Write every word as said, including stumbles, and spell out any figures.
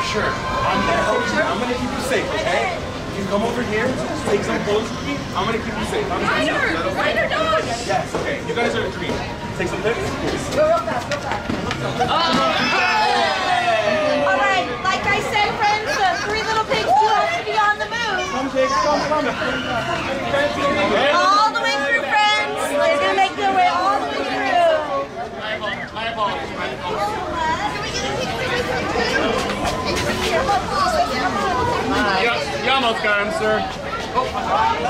Sure. I'm gonna help you. I'm gonna keep you safe, okay? You come over here, take some clothes with me. I'm gonna keep you safe. Ryder! Ryder dog! Yes, okay. You guys are a dream. Take some pics. Go real fast, real fast. Alright, like I said, friends, the three little pigs do have to be on the move. Come, pigs. Come, come. All the way through, friends. They're gonna make their way all the way through. My apologies. My apologies. Can we get a picture with you too? You almost got him, sir. Oh.